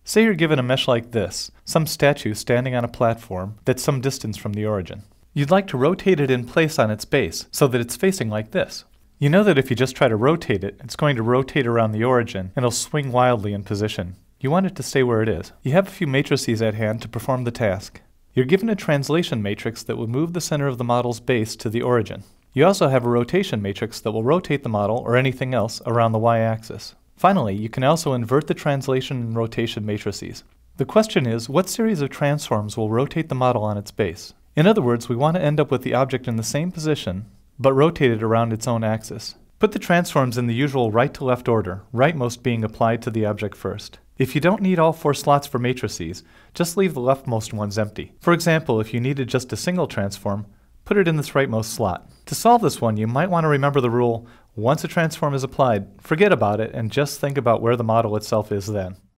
Say you're given a mesh like this, some statue standing on a platform that's some distance from the origin. You'd like to rotate it in place on its base so that it's facing like this. You know that if you just try to rotate it, it's going to rotate around the origin and it'll swing wildly in position. You want it to stay where it is. You have a few matrices at hand to perform the task. You're given a translation matrix that will move the center of the model's base to the origin. You also have a rotation matrix that will rotate the model or anything else around the y-axis. Finally, you can also invert the translation and rotation matrices. The question is, what series of transforms will rotate the model on its base? In other words, we want to end up with the object in the same position, but rotated around its own axis. Put the transforms in the usual right to left order, rightmost being applied to the object first. If you don't need all 4 slots for matrices, just leave the leftmost ones empty. For example, if you needed just a single transform, put it in this rightmost slot. To solve this one, you might want to remember the rule, once a transform is applied, forget about it and just think about where the model itself is then.